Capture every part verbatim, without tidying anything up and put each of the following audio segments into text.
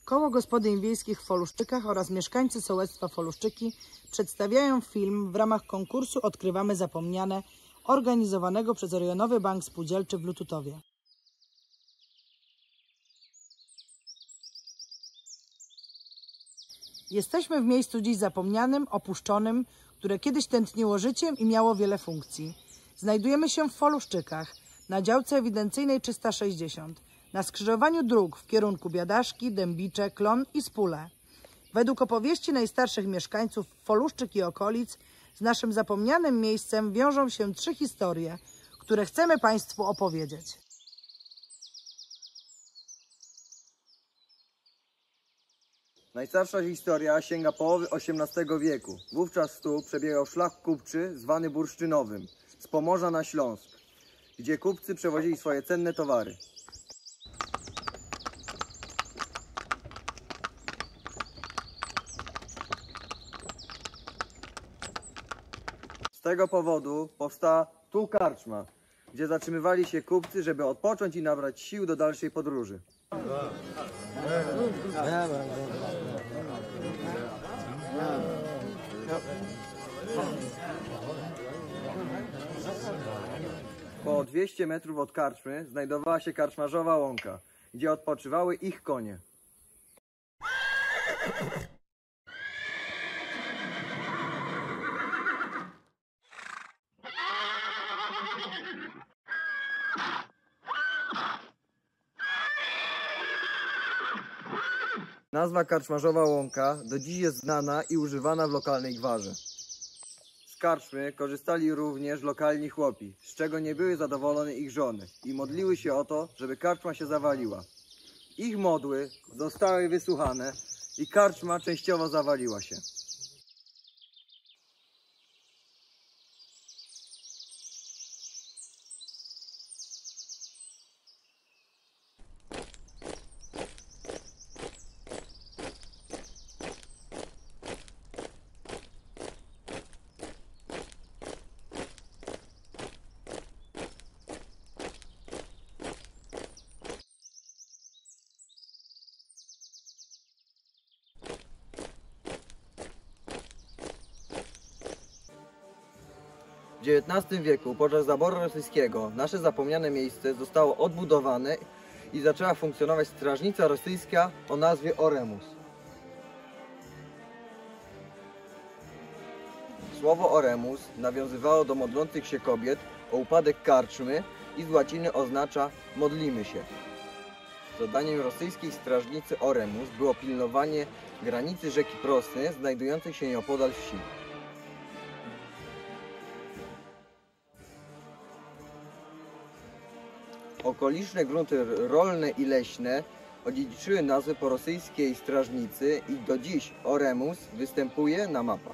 Koło Gospodyń Wiejskich w Foluszczykach oraz mieszkańcy sołectwa Foluszczyki przedstawiają film w ramach konkursu Odkrywamy Zapomniane, organizowanego przez Rejonowy Bank Spółdzielczy w Lututowie. Jesteśmy w miejscu dziś zapomnianym, opuszczonym, które kiedyś tętniło życiem i miało wiele funkcji. Znajdujemy się w Foluszczykach, na działce ewidencyjnej trzysta sześćdziesiąt, na skrzyżowaniu dróg w kierunku Biadaszki, Dębicze, Klon i Spule. Według opowieści najstarszych mieszkańców Foluszczyk i okolic z naszym zapomnianym miejscem wiążą się trzy historie, które chcemy Państwu opowiedzieć. Najstarsza historia sięga połowy osiemnastego wieku. Wówczas tu przebiegał szlak kupczy zwany Bursztynowym z Pomorza na Śląsk, gdzie kupcy przewozili swoje cenne towary. Z tego powodu powstała tu karczma, gdzie zatrzymywali się kupcy, żeby odpocząć i nabrać sił do dalszej podróży. Po dwieście metrów od karczmy znajdowała się karczmarzowa łąka, gdzie odpoczywały ich konie. Nazwa Karczmarzowa Łąka do dziś jest znana i używana w lokalnej gwarze. Z karczmy korzystali również lokalni chłopi, z czego nie były zadowolone ich żony i modliły się o to, żeby karczma się zawaliła. Ich modły zostały wysłuchane i karczma częściowo zawaliła się. W dziewiętnastym wieku, podczas zaboru rosyjskiego, nasze zapomniane miejsce zostało odbudowane i zaczęła funkcjonować strażnica rosyjska o nazwie Oremus. Słowo Oremus nawiązywało do modlących się kobiet o upadek karczmy i z łaciny oznacza modlimy się. Zadaniem rosyjskiej strażnicy Oremus było pilnowanie granicy rzeki Prosny znajdującej się nieopodal wsi. Okoliczne grunty rolne i leśne odziedziczyły nazwy po rosyjskiej strażnicy i do dziś Oremus występuje na mapach.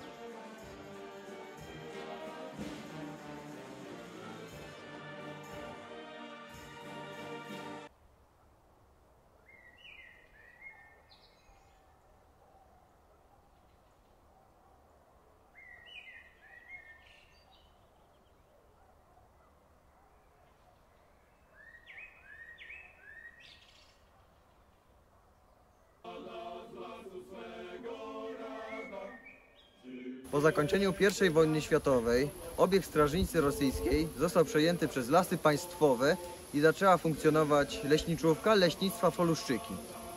Po zakończeniu pierwszej wojny światowej obiekt strażnicy rosyjskiej został przejęty przez Lasy Państwowe i zaczęła funkcjonować leśniczówka Leśnictwa Foluszczyki.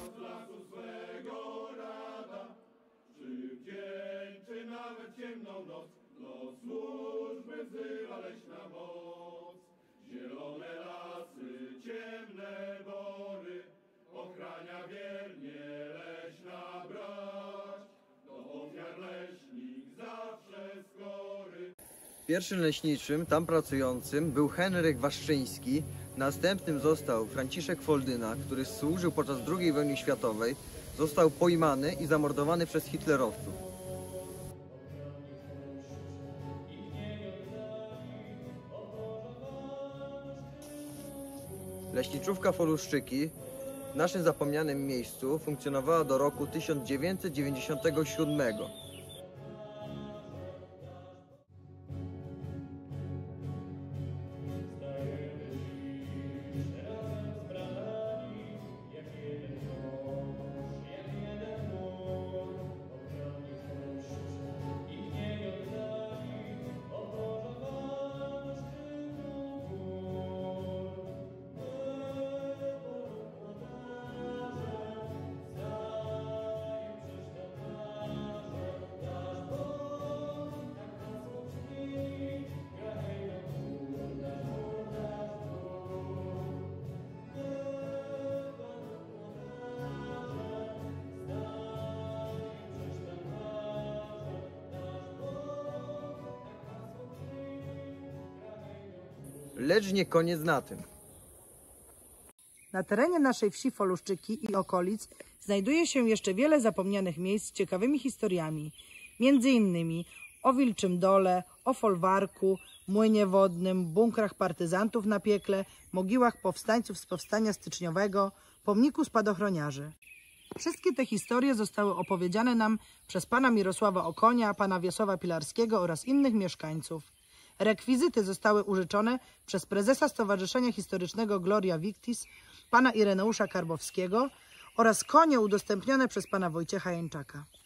Zielone lasy, ciemne bory, ochrania wiernie leśna brać, do ofiar leśnik zawsze skory. Pierwszym leśniczym tam pracującym był Henryk Waszczyński, następnym został Franciszek Foldyna, który służył podczas drugiej wojny światowej, został pojmany i zamordowany przez hitlerowców. Leśniczówka Foluszczyki w naszym zapomnianym miejscu funkcjonowała do roku tysiąc dziewięćset dziewięćdziesiątego siódmego. Lecz nie koniec na tym. Na terenie naszej wsi Foluszczyki i okolic znajduje się jeszcze wiele zapomnianych miejsc z ciekawymi historiami, między innymi o Wilczym Dole, o folwarku, młynie wodnym, bunkrach partyzantów na Piekle, mogiłach powstańców z powstania styczniowego, pomniku spadochroniarzy. Wszystkie te historie zostały opowiedziane nam przez pana Mirosława Okonia, pana Wiesława Pilarskiego oraz innych mieszkańców. Rekwizyty zostały użyczone przez prezesa Stowarzyszenia Historycznego Gloria Victis, pana Ireneusza Karbowskiego oraz konie udostępnione przez pana Wojciecha Jęczaka.